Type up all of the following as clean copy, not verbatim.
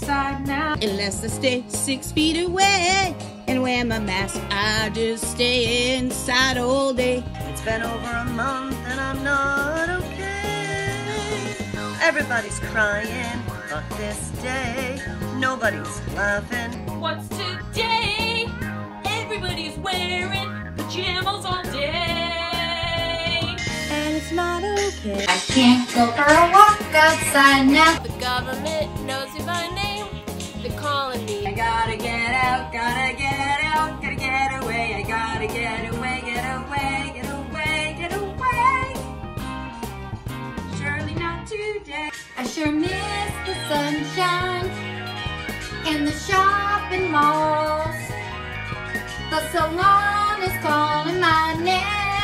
outside now. Unless I stay 6 feet away and wear my mask, I just stay inside all day. It's been over a month and I'm not okay. Everybody's crying, but this day, nobody's laughing. What's today? Everybody's wearing pajamas all day. And it's not okay. I can't go for a walk outside now. The government knows me by name. They're calling me. I gotta get out, gotta get out, gotta get away. I gotta get away, get away, get away, get away. Surely not today. I sure miss the sunshine and the shopping malls. The salon is calling my name.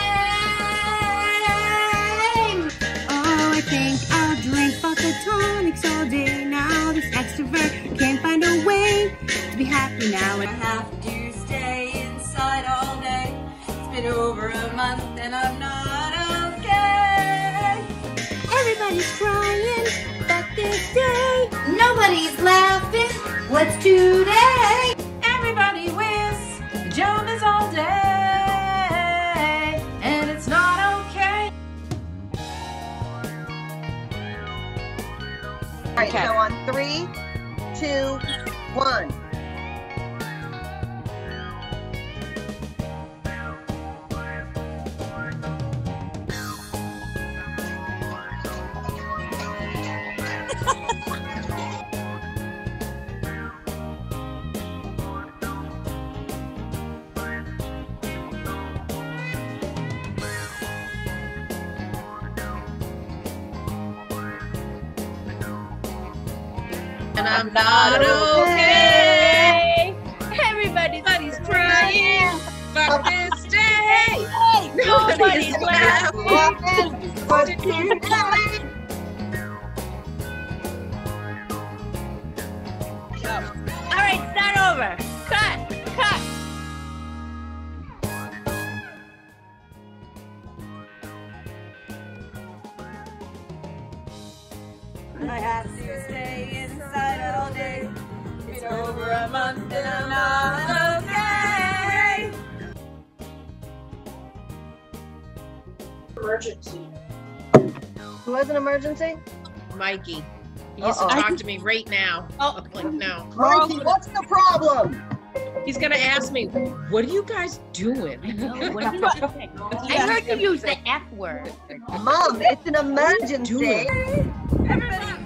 Oh, I think I'll drink vodka tonics all day now. This extrovert can't find a way to be happy now. I have to stay inside all day. It's been over a month and I'm not okay. Everybody's crying, but this day Nobody's laughing. What's today? everybody wears pajamas all day, and it's not okay. All right, so on 3, 2, 1. And I'm not okay. Everybody's crying. Fuck this day. Nobody's laughing. All right, start over. Cut. I have to stay inside all day. It's over a month and I'm not okay. Emergency. Who has an emergency? Mikey. He needs to talk to me right now. Oh, like no. Mikey, what's the problem? He's gonna ask me, what are you guys doing? I heard you use the F word. Mom, it's an emergency. Everybody